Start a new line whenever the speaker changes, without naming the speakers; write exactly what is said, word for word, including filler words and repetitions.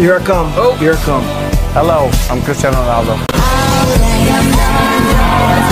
Here I come.
Oh.
Here I come.
Hello, I'm Cristiano Ronaldo.